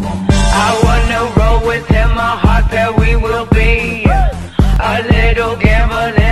I wanna roll with him, my heart that we will be a little gambling.